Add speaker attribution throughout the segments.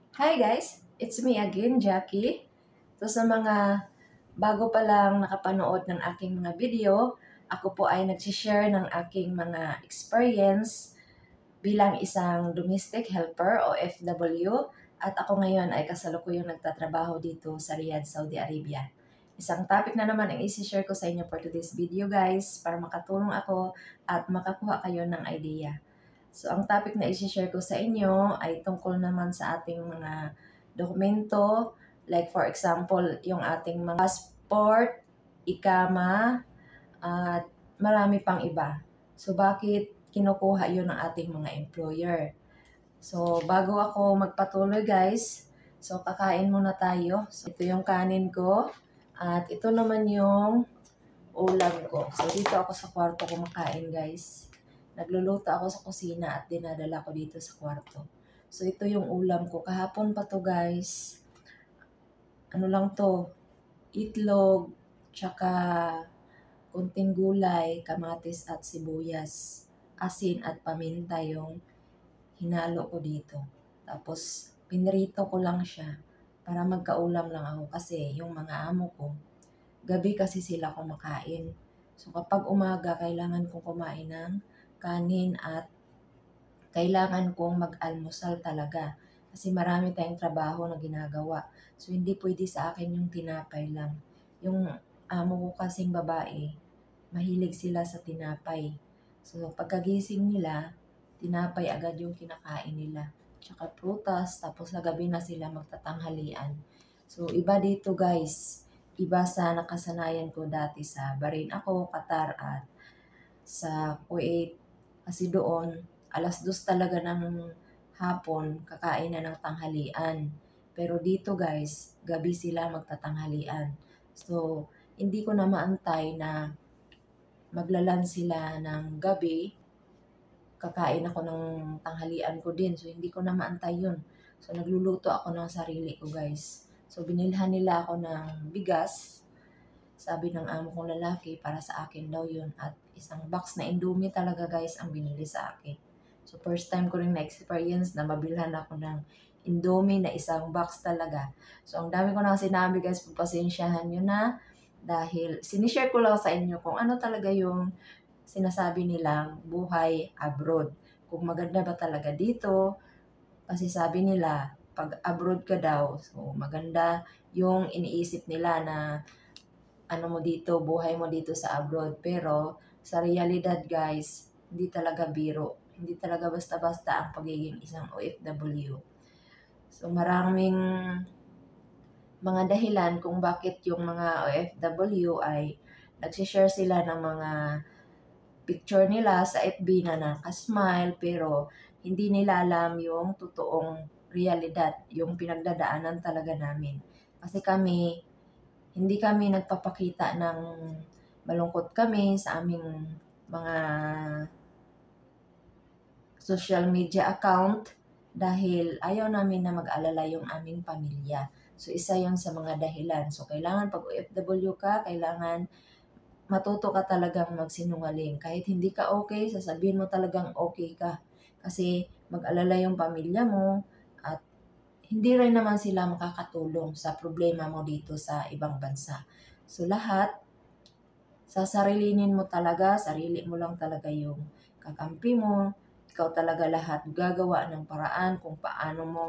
Speaker 1: Hi guys! It's me again, Jackie. So sa mga bago pa lang nakapanood ng aking mga video, ako po ay nagsishare ng aking mga experience bilang isang domestic helper o FW at ako ngayon ay kasalukuyang nagtatrabaho dito sa Riyadh, Saudi Arabia. Isang topic na naman ang isi-share ko sa inyo for today's video guys para makatulong ako at makakuha kayo ng idea. So, ang topic na isi-share ko sa inyo ay tungkol naman sa ating mga dokumento. Like for example, yung ating mga passport, ikama, at marami pang iba. So, bakit kinukuha yun ng ating mga employer? So, bago ako magpatuloy guys, so kakain muna tayo. So, ito yung kanin ko. At ito naman yung ulam ko. So, dito ako sa kwarto kumakain, guys. Nagluluto ako sa kusina at dinadala ko dito sa kwarto. So, ito yung ulam ko. Kahapon pa to, guys. Ano lang to? Itlog, tsaka kunting gulay, kamatis at sibuyas. Asin at paminta yung hinalo ko dito. Tapos, pinrito ko lang siya para magkaulam lang ako kasi yung mga amo ko, gabi kasi sila kumakain. So kapag umaga, kailangan kong kumain ng kanin at kailangan kong mag-almusal talaga. Kasi marami tayong trabaho na ginagawa. So hindi pwede sa akin yung tinapay lang. Yung amo ko kasing babae, mahilig sila sa tinapay. So pagkagising nila, tinapay agad yung kinakain nila. Tsaka prutas, tapos sa gabi na sila magtatanghalian. So iba dito guys, iba sa nakasanayan ko dati sa Bahrain ako, Qatar at sa Kuwait. Kasi doon, alas 2 talaga ng hapon, kakain na ng tanghalian. Pero dito guys, gabi sila magtatanghalian. So, hindi ko na maantay na maglalan sila ng gabi, kakain ako ng tanghalian ko din. So, hindi ko na maantay yun. So, nagluluto ako ng sarili ko guys. So, binilhan nila ako ng bigas. Sabi ng amo kong lalaki, para sa akin daw yun. At isang box na Indomie talaga guys ang binili sa akin. So first time ko rin na-experience na mabilhan ako ng Indomie na isang box talaga. So ang dami ko na sinabi guys, pagpasensyahan nyo na. Dahil sinishare ko lang sa inyo kung ano talaga yung sinasabi nilang buhay abroad. Kung maganda ba talaga dito. Kasi sabi nila, pag abroad ka daw, so maganda yung iniisip nila na ano mo dito, buhay mo dito sa abroad. Pero sa realidad guys, hindi talaga biro. Hindi talaga basta-basta ang pagiging isang OFW. So maraming mga dahilan kung bakit yung mga OFW ay nagsishare sila ng mga picture nila sa FB na nakasmile pero hindi nila alam yung totoong realidad, yung pinagdadaanan talaga namin. Kasi kami, hindi kami nagpapakita ng malungkot kami sa aming mga social media account dahil ayaw namin na mag-alala yung aming pamilya. So, isa yon sa mga dahilan. So, kailangan pag OFW ka, kailangan matuto ka talagang magsinungaling. Kahit hindi ka okay, sasabihin mo talagang okay ka. Kasi mag-alala yung pamilya mo at hindi rin naman sila makakatulong sa problema mo dito sa ibang bansa. So lahat, sasarilinin mo talaga, sarili mo lang talaga yung kakampi mo. Ikaw talaga lahat gagawa ng paraan kung paano mo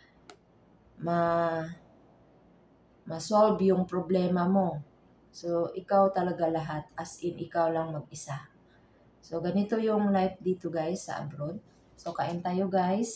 Speaker 1: ma-solve yung problema mo. So, ikaw talaga lahat, as in ikaw lang mag-isa. So, ganito yung life dito guys sa abroad. So, kain tayo guys.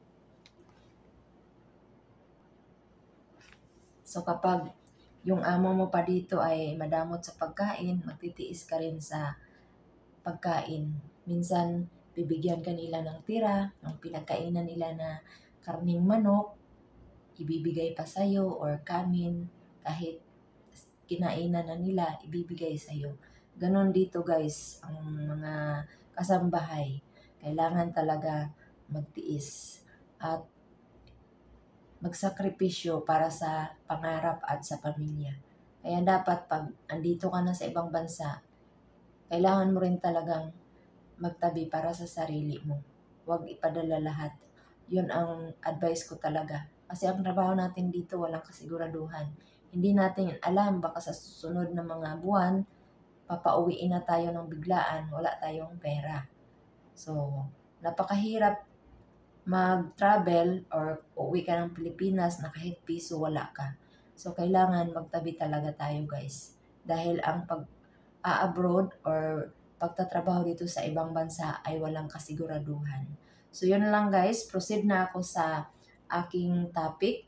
Speaker 1: So, kapag yung amo mo pa dito ay madamot sa pagkain, magtitiis ka rin sa pagkain. Minsan, bibigyan ka nila ng tira, ng pinagkainan nila na karning manok, ibibigay pa sa'yo or kanin, kahit kinainan na nila, ibibigay sa'yo. Ganon dito guys, ang mga kasambahay. Kailangan talaga magtiis at magsakripisyo para sa pangarap at sa pamilya. Kaya dapat pag andito ka na sa ibang bansa, kailangan mo rin talagang magtabi para sa sarili mo. Huwag ipadala lahat. Yun ang advice ko talaga. Kasi ang trabaho natin dito walang kasiguraduhan. Hindi natin alam, baka sa susunod na mga buwan, papauwiin na tayo ng biglaan, wala tayong pera. So, napakahirap mag-travel or uwi ka ng Pilipinas na kahit piso wala ka. So, kailangan magtabi talaga tayo guys. Dahil ang pag-abroad or pagtatrabaho dito sa ibang bansa ay walang kasiguraduhan. So, yun lang guys. Proceed na ako sa aking topic.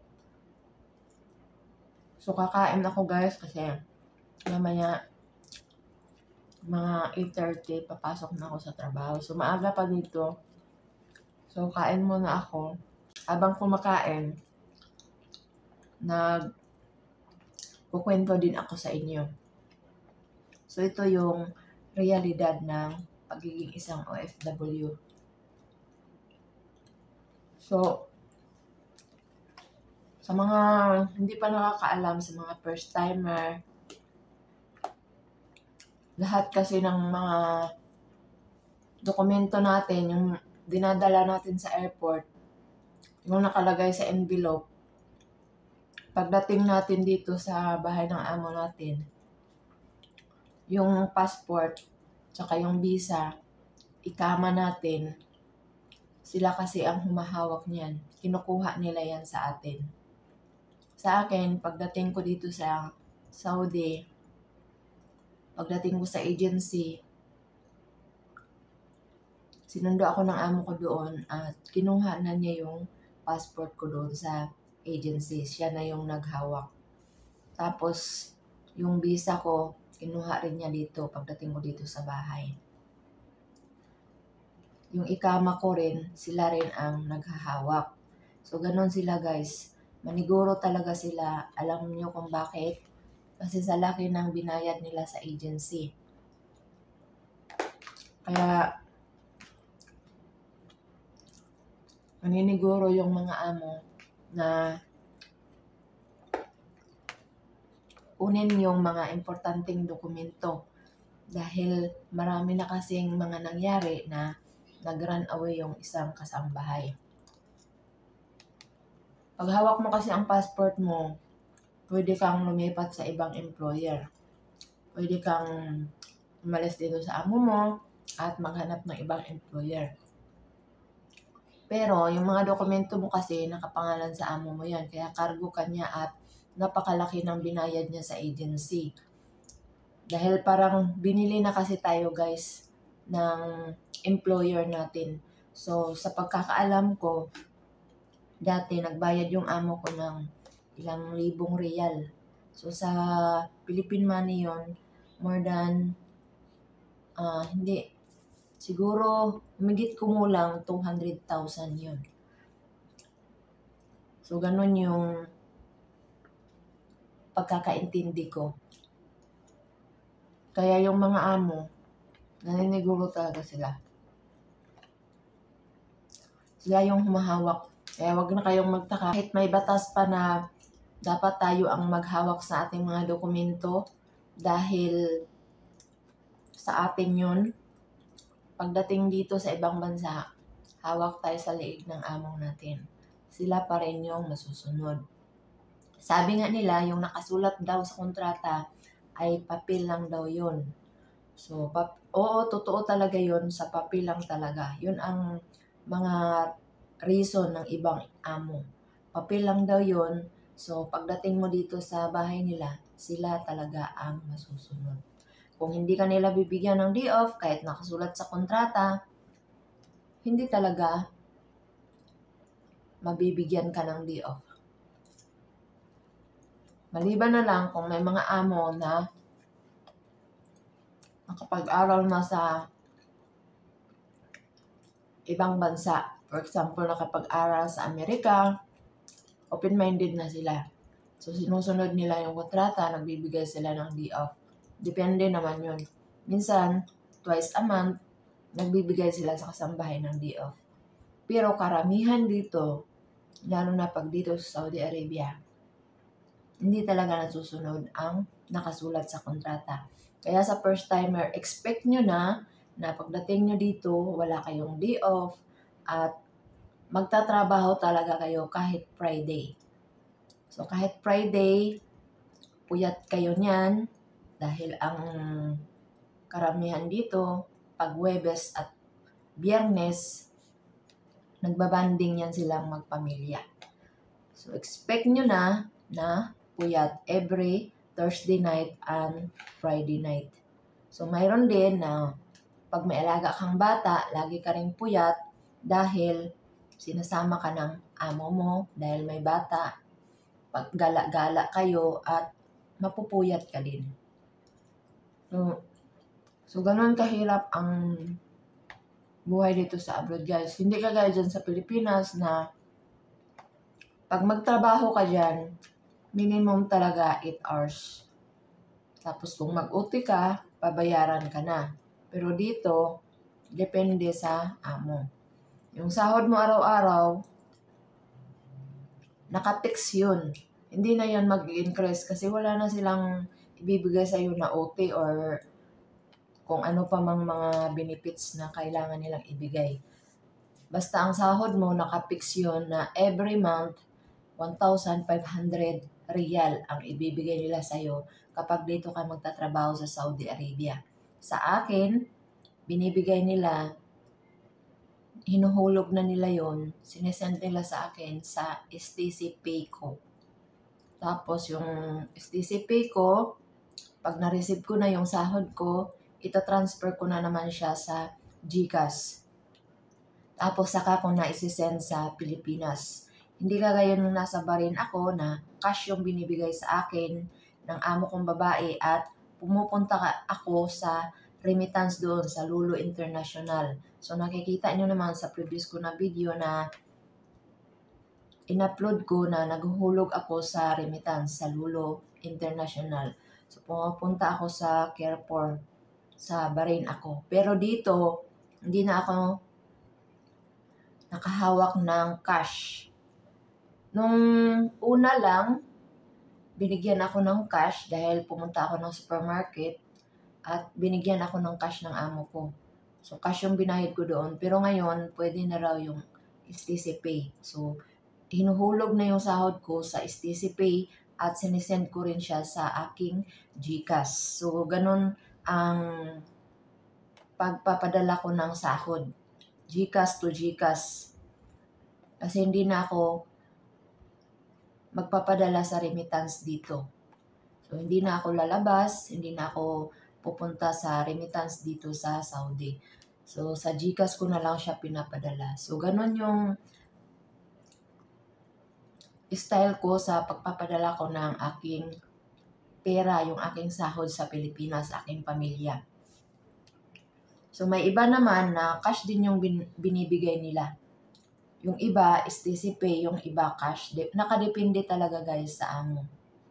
Speaker 1: So, kakain ako guys kasi mamaya mga 8:30 papasok na ako sa trabaho. So, maaga pa dito. So, kain muna ako. Habang kumakain, kukwento din ako sa inyo. So, ito yung realidad ng pagiging isang OFW. So, sa mga hindi pa nakakaalam, sa mga first timer, lahat kasi ng mga dokumento natin, yung dinadala natin sa airport, yung nakalagay sa envelope, pagdating natin dito sa bahay ng amo natin, yung passport, tsaka yung visa, ikama natin, sila kasi ang humahawak niyan. Kinukuha nila yan sa atin. Sa akin, pagdating ko dito sa Saudi, pagdating ko sa agency, sinundo ako ng amo ko doon at kinuha na niya yung passport ko doon sa agency. Siya na yung naghawak. Tapos, yung visa ko, kinuha rin niya dito pagdating ko dito sa bahay. Yung ikama ko rin, sila rin ang naghahawak. So, ganun sila guys. Maniguro talaga sila. Alam niyo kung bakit? Kasi sa laki ng binayad nila sa agency. Kaya, maniniguro yung mga amo na kunin yung mga importanteng dokumento. Dahil marami na kasing mga nangyari na nag-run away yung isang kasambahay. Pag hawak mo kasi ang passport mo, pwede kang lumipat sa ibang employer. Pwede kang umalis dito sa amo mo at maghanap ng ibang employer. Pero yung mga dokumento mo kasi nakapangalan sa amo mo yan. Kaya cargo ka niya at napakalaki ng binayad niya sa agency. Dahil parang binili na kasi tayo guys ng employer natin. So sa pagkakaalam ko, dati nagbayad yung amo ko ng ilang libong real. So sa Philippine money yon, more than hindi siguro humigit kumulang 200,000 yun. So ganun yung pagkakaintindi ko. Kaya yung mga amo, naniniguro talaga sila. Sila yung humahawak. Kaya wag na kayong magtaka. Kahit may batas pa na dapat tayo ang maghawak sa ating mga dokumento dahil sa atin yun. Pagdating dito sa ibang bansa, hawak tayo sa liig ng amo natin. Sila pa rin yung masusunod. Sabi nga nila, yung nakasulat daw sa kontrata ay papel lang daw yun. So, oo, totoo talaga yun, sa papel lang talaga. Yun ang mga reason ng ibang amo. Papel lang daw yun. So, pagdating mo dito sa bahay nila, sila talaga ang masusunod. Kung hindi ka nila bibigyan ng day off, kahit nakasulat sa kontrata, hindi talaga mabibigyan ka ng day off. Maliban na lang kung may mga amo na nakapag-aral na sa ibang bansa. For example, nakapag-aral sa Amerika, open-minded na sila. So, sinusunod nila yung kontrata, nagbibigay sila ng day off. Depende naman yun. Minsan, twice a month, nagbibigay sila sa kasambahay ng day off. Pero karamihan dito, lalo na pag dito sa Saudi Arabia, hindi talaga nasusunod ang nakasulat sa kontrata. Kaya sa first timer, expect nyo na pagdating nyo dito, wala kayong day off at magtatrabaho talaga kayo kahit Friday. So kahit Friday, puyat kayo niyan dahil ang karamihan dito, pag Huwebes at Biyernes, nagbabanding yan silang magpamilya. So expect nyo na puyat every Thursday night and Friday night. So mayroon din na pag may alaga kang bata, lagi ka rin puyat dahil sinasama ka ng amo mo dahil may bata. Pag gala-gala kayo at mapupuyat ka din. So ganun kahirap ang buhay dito sa abroad, guys. Hindi kagaya dyan sa Pilipinas na pag magtrabaho ka dyan, minimum talaga 8 hours. Tapos kung mag-OT ka, pabayaran ka na. Pero dito, depende sa amo. Yung sahod mo araw-araw, nakapix yun. Hindi na yun mag-increase kasi wala na silang ibibigay sa'yo na OT or kung ano pa mang mga benefits na kailangan nilang ibigay. Basta ang sahod mo, nakapix yun na every month, 1,500 riyal ang ibibigay nila sa'yo kapag dito ka magtatrabaho sa Saudi Arabia. Sa akin, binibigay nila, hinuhulog na nila yon, sinesend nila sa akin sa STC Pay ko. Tapos yung STC Pay ko, pag na-receive ko na yung sahod ko, ita-transfer ko na naman siya sa GCash. Tapos saka ko na isi-send sa Pilipinas. Hindi kagaya nung nasa Bahrain ako na cash yung binibigay sa akin ng amo kong babae at pumupunta ako sa remittance doon sa Lulu International. So nakikita nyo naman sa previous ko na video na in-upload ko na naghuhulog ako sa remittance sa Lulu International. So pumunta ako sa Carrefour sa Bahrain ako. Pero dito, hindi na ako nakahawak ng cash. Nung una lang, binigyan ako ng cash dahil pumunta ako ng supermarket at binigyan ako ng cash ng amo ko. So, cash yung binayad ko doon. Pero ngayon, pwede na raw yung STC Pay. So, hinuhulog na yung sahod ko sa STC Pay at sinisend ko rin siya sa aking GCash. So, ganun ang pagpapadala ko ng sahod. GCash to GCash. Kasi hindi na ako magpapadala sa remittance dito. So, hindi na ako lalabas, hindi na ako pupunta sa remittance dito sa Saudi. So, sa GCash ko na lang siya pinapadala. So, ganun yung style ko sa pagpapadala ko ng aking pera, yung aking sahod sa Pilipinas, sa aking pamilya. So, may iba naman na cash din yung binibigay nila. Yung iba, STC Pay, yung iba cash. Nakadepende talaga guys sa amo.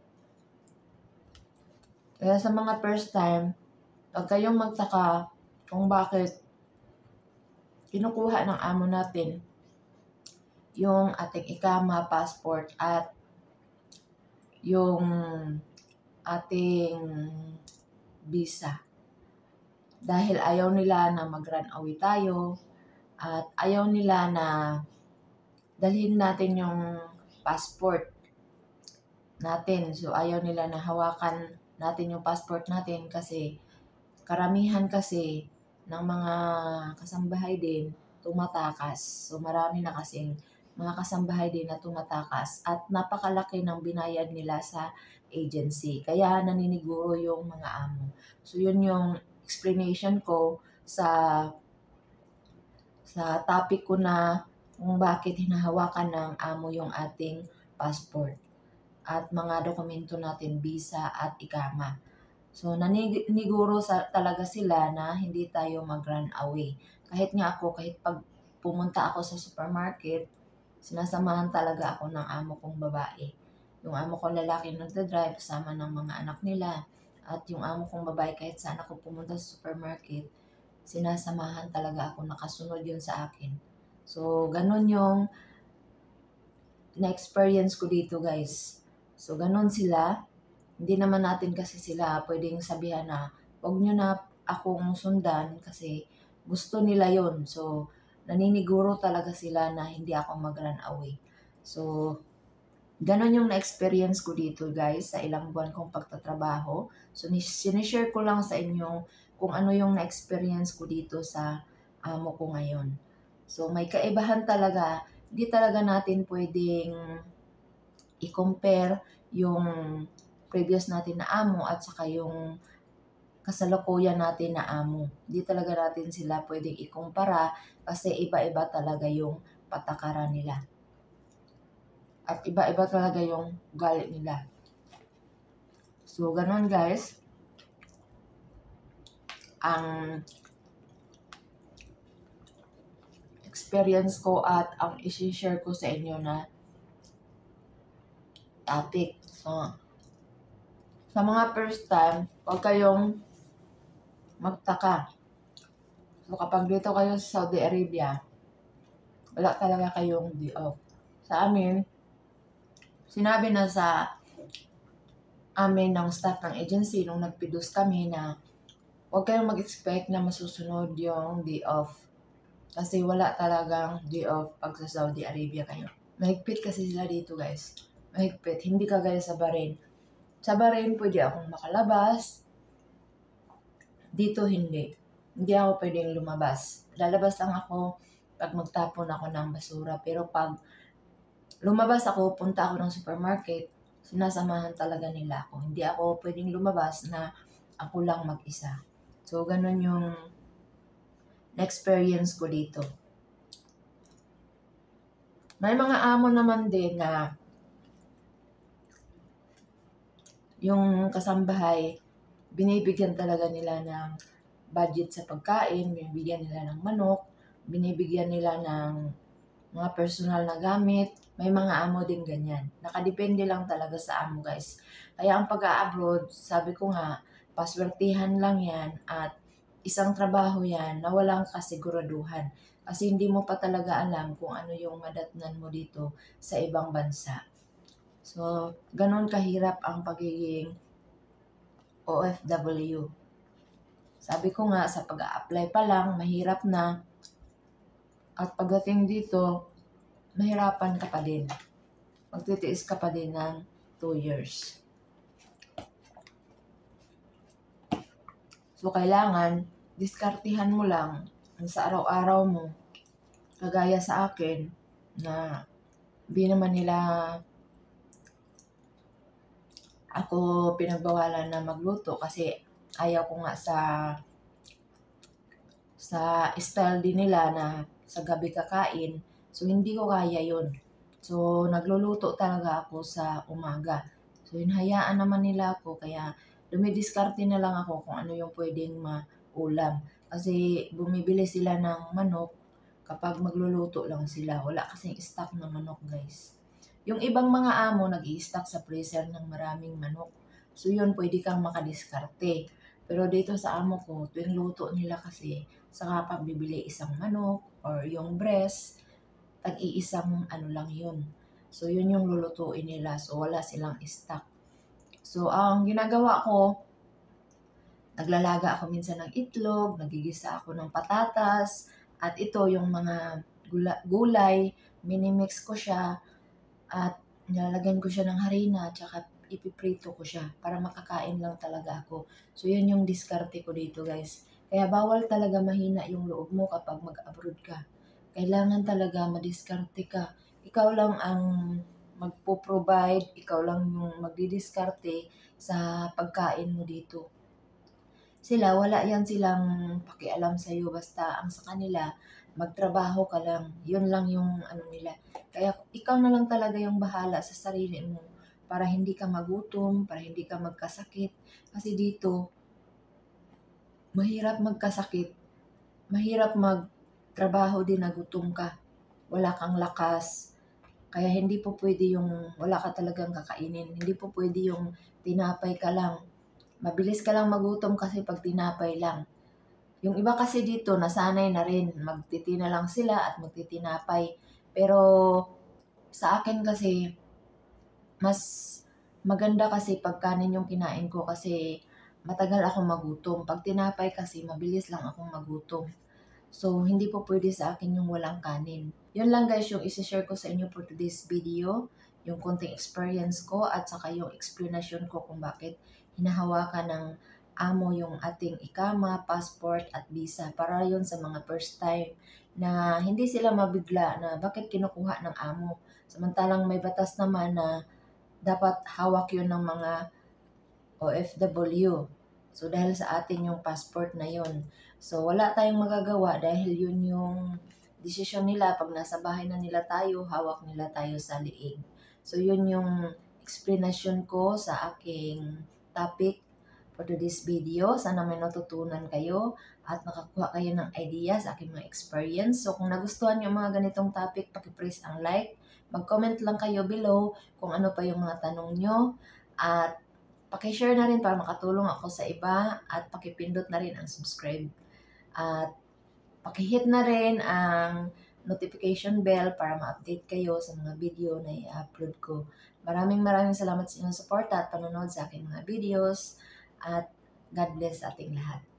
Speaker 1: Kaya sa mga first time, huwag kayong magtaka kung bakit kinukuha ng amo natin yung ating ikama, passport, at yung ating visa. Dahil ayaw nila na mag-run away tayo at ayaw nila na dalhin natin yung passport natin. So, ayaw nila na hawakan natin yung passport natin kasi karamihan kasi ng mga kasambahay din tumatakas. So, marami na kasing mga kasambahay din na tumatakas at napakalaki ng binayad nila sa agency. Kaya naniniguro yung mga amo. So, yun yung explanation ko sa topic ko na kung bakit hinahawakan ng amo yung ating passport at mga dokumento natin, visa at ikama. So, naniguro talaga sila na hindi tayo mag-run away. Kahit nga ako, kahit pag pumunta ako sa supermarket, sinasamahan talaga ako ng amo kong babae. Yung amo kong lalaki nagdadrive kasama ng mga anak nila. At yung amo kong babae, kahit saan ako pumunta sa supermarket, sinasamahan talaga ako, nakasunod yun sa akin. So, ganun yung na-experience ko dito guys. So, ganun sila. Hindi naman natin kasi sila pwedeng sabihan na huwag nyo na akong sundan kasi gusto nila yon. So, naniniguro talaga sila na hindi ako mag-run away. So, ganon yung na-experience ko dito guys sa ilang buwan kong pagtatrabaho. So, sinishare ko lang sa inyo kung ano yung na-experience ko dito sa amo ko ngayon. So, may kaibahan talaga. Hindi talaga natin pwedeng i-compare yung previous natin na amo at saka yung kasalukuyan natin na amo. Hindi talaga natin sila pwedeng ikumpara kasi iba-iba talaga yung patakaran nila. At iba-iba talaga yung ugali nila. So, ganun guys. Ang experience ko at ang isi-share ko sa inyo na topic. So, sa mga first time, huwag kayong magtaka. So, kapag dito kayo sa Saudi Arabia, wala talaga kayong day off. Sa amin, sinabi na sa amin ng staff ng agency nung nagpidos kami na huwag kayong mag-expect na masusunod yung day off. Kasi wala talagang day off pag sa Saudi Arabia kayo. Mahigpit kasi sila dito guys. Mahigpit. Hindi kagaya sa Bahrain. Sa Bahrain, pwede akong makalabas. Dito hindi. Hindi ako pwedeng lumabas. Lalabas lang ako pag magtapon ako ng basura. Pero pag lumabas ako, punta ako ng supermarket, sinasamahan talaga nila ako. Hindi ako pwedeng lumabas na ako lang mag-isa. So, ganun yung na-experience ko dito. May mga amo naman din na yung kasambahay, binibigyan talaga nila ng budget sa pagkain, binibigyan nila ng manok, binibigyan nila ng mga personal na gamit. May mga amo din ganyan. Nakadepende lang talaga sa amo guys. Kaya ang pag-a-abroad, sabi ko nga, paswertihan lang yan at isang trabaho yan na walang kasiguraduhan. Kasi hindi mo pa talaga alam kung ano yung madatnan mo dito sa ibang bansa. So, ganun kahirap ang pagiging OFW. Sabi ko nga, sa pag-a-apply pa lang, mahirap na. At pagdating dito, mahirapan ka pa din. Magtitiis ka pa din ng 2 years. So, kailangan, diskartihan mo lang sa araw-araw mo. Kagaya sa akin, na di naman nila ako pinagbawalan na magluto kasi ayaw ko nga sa style din nila na sa gabi kakain. So, hindi ko kaya yun. So, nagluluto talaga ako sa umaga. So, hinahayaan naman nila ako kaya dumidiskarte na lang ako kung ano yung pwedeng maulam. Kasi bumibili sila ng manok kapag magluluto lang sila. Wala kasing stock ng manok guys. Yung ibang mga amo nag-i-stock sa freezer ng maraming manok. So yun, pwede kang makadiskarte. Pero dito sa amo ko, tuwing luto nila kasi, saka pag bibili isang manok or yung breast, tag-iisang ano lang yun. So yun yung lulutuin nila. So wala silang stock. So ang ginagawa ko, naglalaga ako minsan ng itlog, nagigisa ako ng patatas, at ito yung mga gulay, minimix ko siya, at nilalagyan ko siya ng harina, tsaka ipiprito ko siya para makakain lang talaga ako. So, yun yung diskarte ko dito guys. Kaya bawal talaga mahina yung loob mo kapag mag-abroad ka. Kailangan talaga madiskarte ka. Ikaw lang ang magpo-provide, ikaw lang yung magdidiskarte sa pagkain mo dito. Sila, wala yan silang pakialam sa'yo. Basta ang sa kanila, magtrabaho ka lang. Yun lang yung ano nila. Kaya ikaw na lang talaga yung bahala sa sarili mo para hindi ka magutom, para hindi ka magkasakit. Kasi dito, mahirap magkasakit. Mahirap magtrabaho din na gutom ka. Wala kang lakas. Kaya hindi po pwede yung wala ka talagang kakainin. Hindi po pwede yung tinapay ka lang. Mabilis ka lang magutom kasi pag tinapay lang. Yung iba kasi dito, nasanay na rin. Magtitina lang sila at magtitinapay. Pero sa akin kasi, mas maganda kasi pag kanin yung kinain ko kasi matagal akong magutom. Pag tinapay kasi, mabilis lang akong magutom. So, hindi po pwede sa akin yung walang kanin. Yun lang guys yung isi-share ko sa inyo for today's video. Yung konting experience ko at saka yung explanation ko kung bakit hinahawakan ng amo yung ating ikama, passport at visa. Para yun sa mga first time na hindi sila mabigla na bakit kinukuha ng amo. Samantalang may batas naman na dapat hawak yun ng mga OFW. So, dahil sa atin yung passport na yun. So, wala tayong magagawa dahil yun yung desisyon nila. Pag nasa bahay na nila tayo, hawak nila tayo sa liig. So, yun yung explanation ko sa aking topic for today's video. Sana may natutunan kayo at nakakuha kayo ng idea sa aking mga experience. So, kung nagustuhan nyo mga ganitong topic, pakipress ang like. Mag-comment lang kayo below kung ano pa yung mga tanong nyo. At paki-share na rin para makatulong ako sa iba at pakipindot na rin ang subscribe. At paki-hit na rin ang notification bell para ma-update kayo sa mga video na i-upload ko. Maraming salamat sa inyong support at panonood sa aking mga videos at God bless ating lahat.